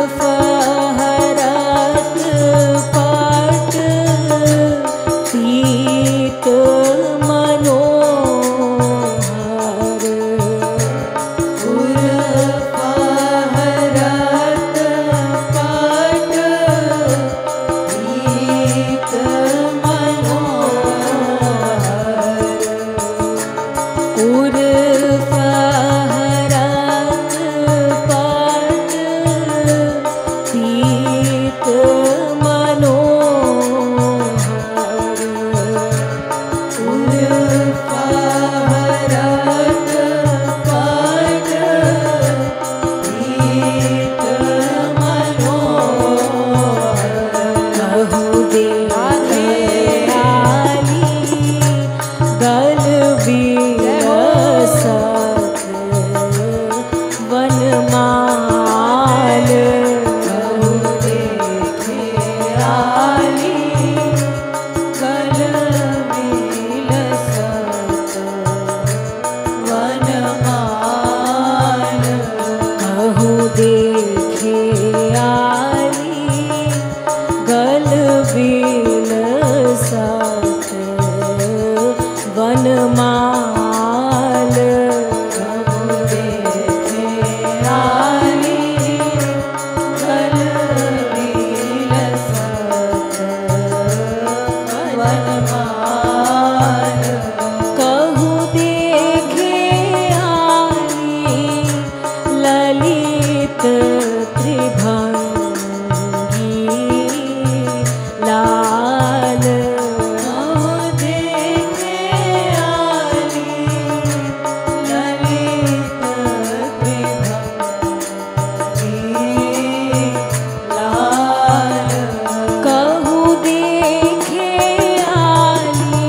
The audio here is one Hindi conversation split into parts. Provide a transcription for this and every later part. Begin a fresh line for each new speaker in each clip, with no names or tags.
फहरत पट पीत मनोहर। उर फहरत पट पीत मनोहर। उर फहरत पट पीत मनोहर। उर फहरत पट पीत मनोहर। कहु देखे आली गल विरसत वनमाल। कहु देखे आली गल विरसत वनमाल। कहु देखे आली गल विलसत वनमाल। कहु देखे आली गल विलसत वनमाल। कहु देखे आली ललित त्रिभंगी लाल। कहु देखे आली ललित त्रिभंगी लाल। कहु देखे आली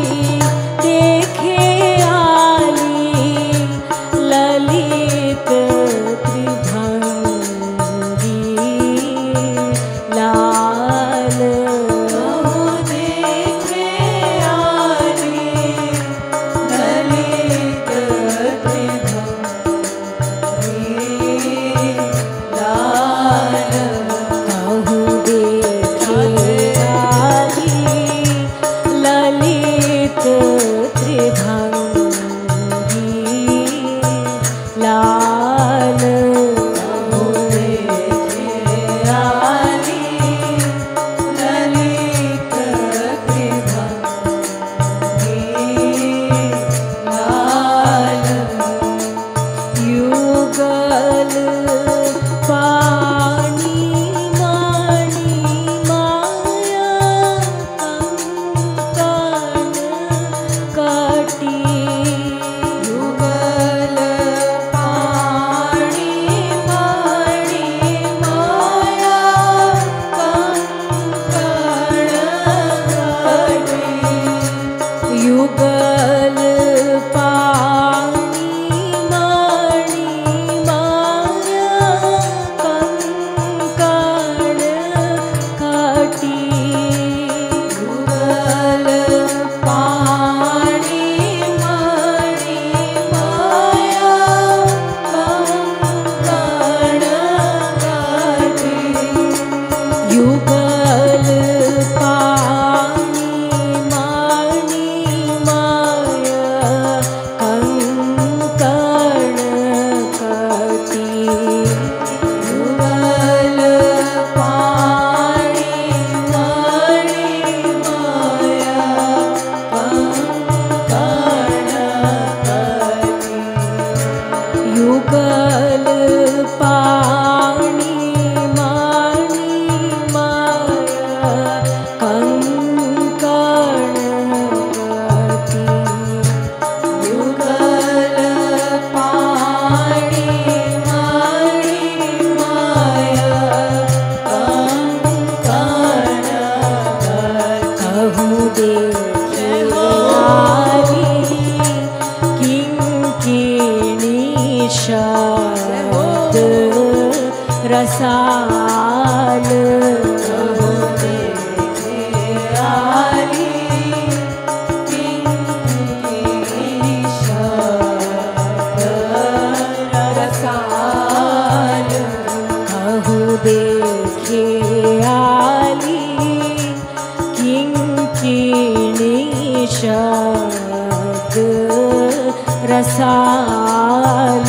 ललित त्रिभंगी लाल। कहु देखे आली ललित त्रिभंगी लाल। कहु देखे आली ललित त्रिभंगी लाल। कहु देखे आली ललित त्रिभंगी लाल। युगल पाणी मणि माया कंकण कटी। युगल पाणी मणि माया कंकण कटी। युगल पाणी मणि माया कंकण कटी। युगल पाणी मणि माया कंकण कटी। युगल पाणी मणि माया कंकण कटी। युगल पाणी मणि माया कंकण कटी। युगल पाणी मणि माया कंकण कटी। युगल पाणी मणि माया कंकण कटी। कहु देखे आली किंकिणी शब्द रसाल। कहु देखे आली किंकिणी शब्द रसाल। कहु देखे आली किंकिणी शब्द रसाल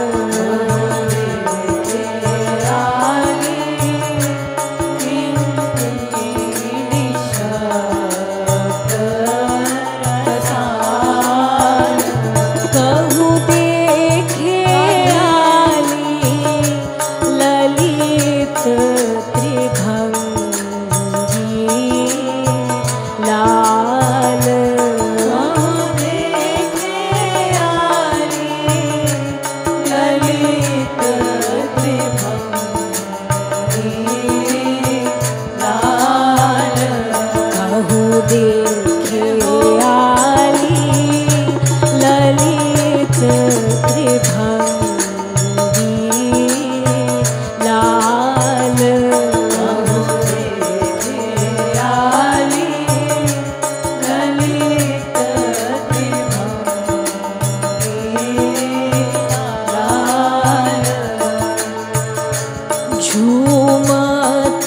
झूमत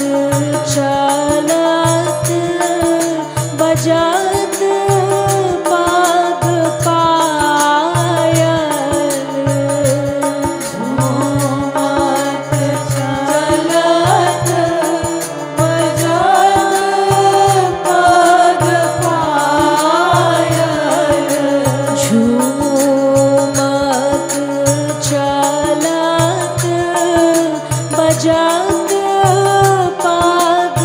चलत बजत पग पायल झूमत चलत बजत पग पायल झूमत चलत बजत पग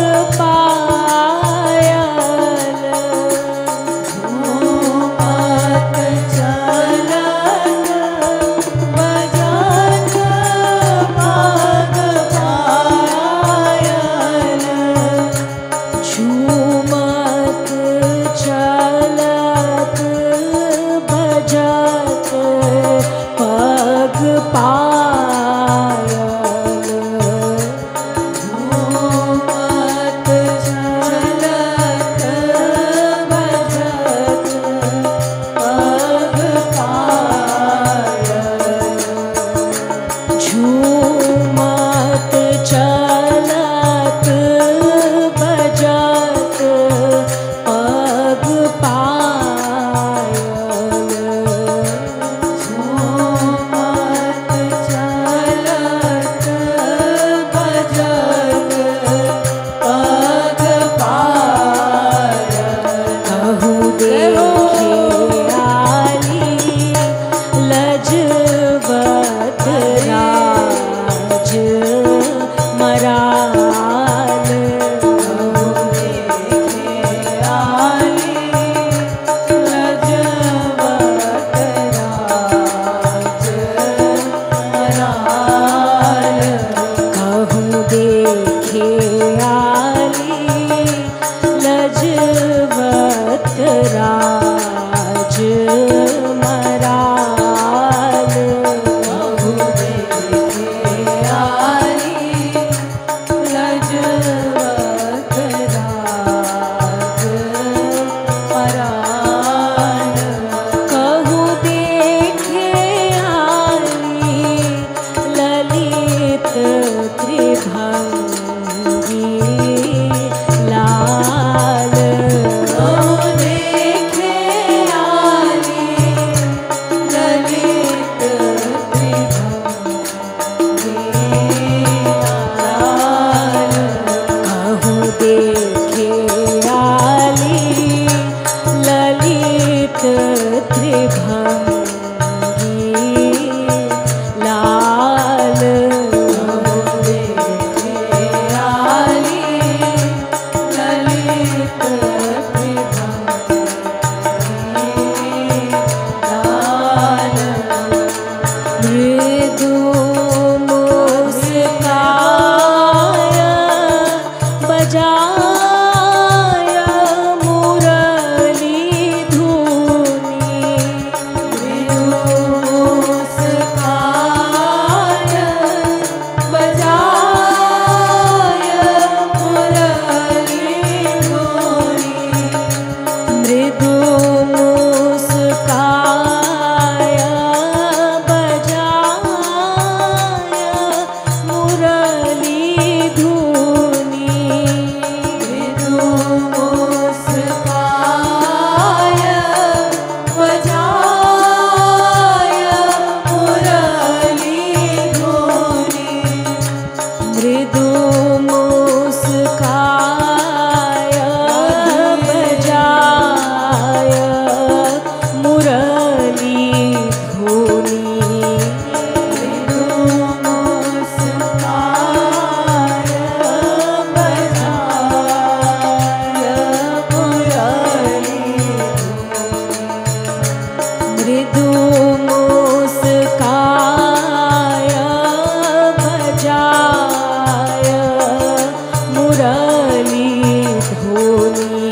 पायल झूमत चलत बजत पग पायल झूमत चलत बजत पग पायल झूमत चलत बजत पग पायल झूमत चलत बजत पग पायल कहूँ देखे आली लजवत राज मराल कहूँ देखे आली लजवत राज मराल कहूँ देखे आली लजवत राज मराल कहूँ देखे आली लजवत राज मराल कहूँ देखे आली ललित त्रिभंगी लाल कहूँ देखे आली ललित त्रिभंगी लाल कहूँ देखे आली ललित त्रिभंगी लाल कहूँ देखे आली मुस्काय बजाय मुरली धुनी। मृदु मुस्काय बजाय मुरली धुनी। मृदु मुस्काय बजाय मुरली धुनी।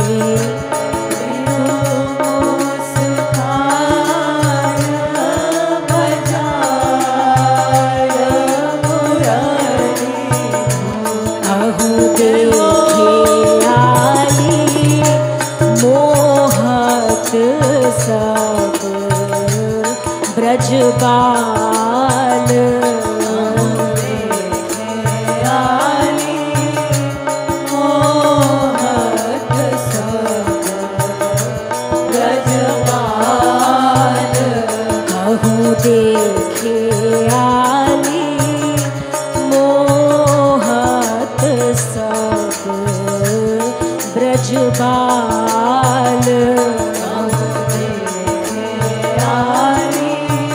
अहु देखे आली मोहत सब ब्रजबाल। देखे आली मोहत सब ब्रजबाल। देखे आली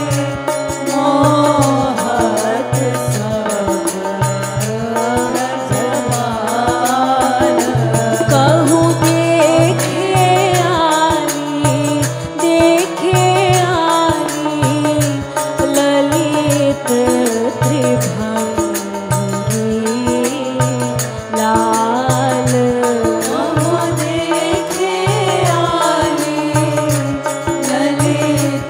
मोहत सब ब्रजबाल। कहूँ देखे आली ललित त्रिभंगी लाल। कहूँ देखे आली ललित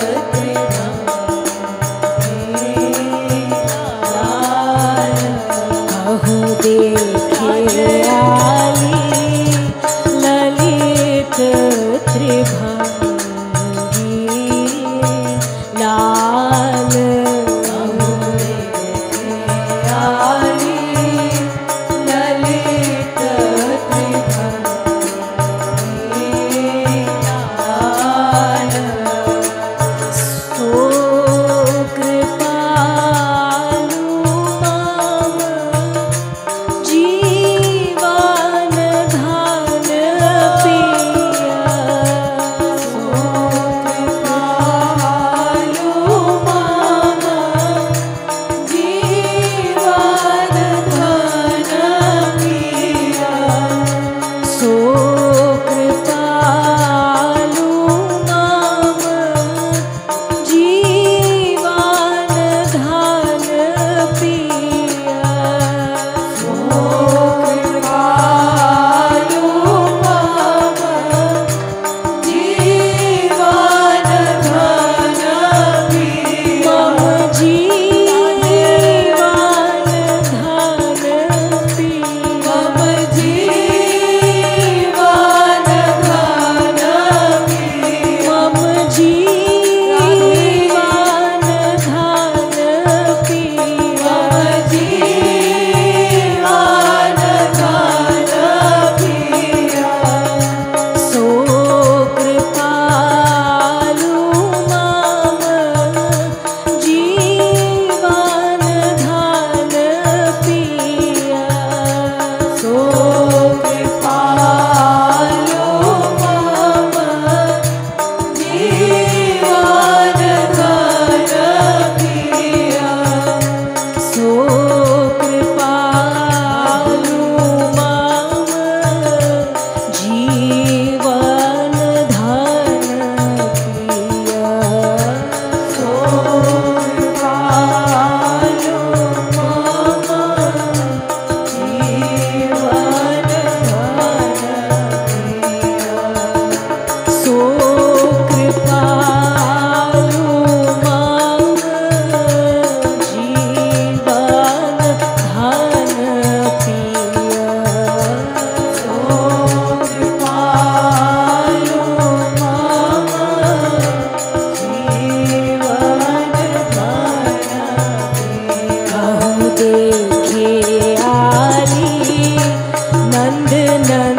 त्रिभंगी लाल। कहूँ देखे आली ललित त्रिभंगी लाल। देखे आली नंद